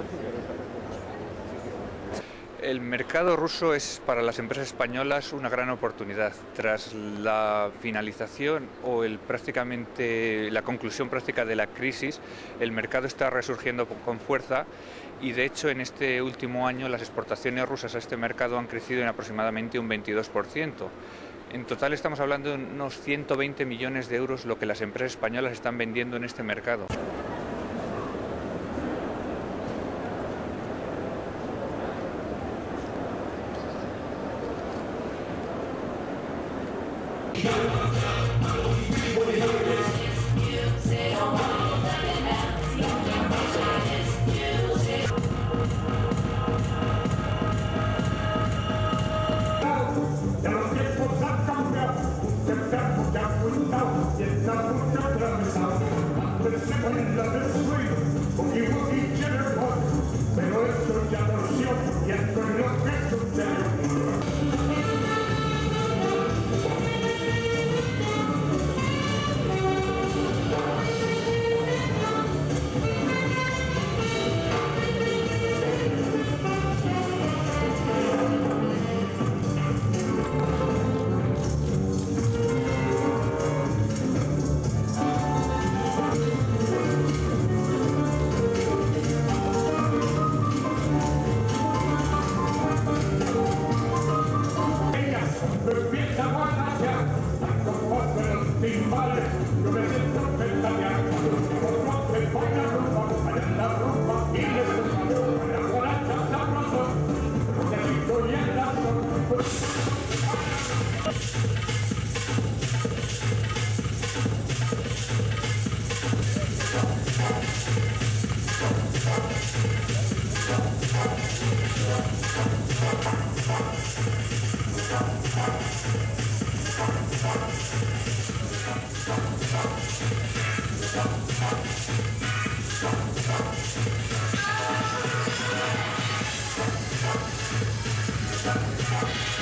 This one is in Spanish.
El mercado ruso es para las empresas españolas una gran oportunidad. Tras la finalización o prácticamente la conclusión práctica de la crisis, el mercado está resurgiendo con fuerza y de hecho en este último año las exportaciones rusas a este mercado han crecido en aproximadamente un 22%. En total estamos hablando de unos 120 millones de euros lo que las empresas españolas están vendiendo en este mercado. Pero esto ya torció y esto es lo que sucede. Empieza a batallar, como los timbales, yo me siento pestañear, como se pone la rumba, allá en la rumba, y le rumba, en la guaracha sabroso, necesito y en la son.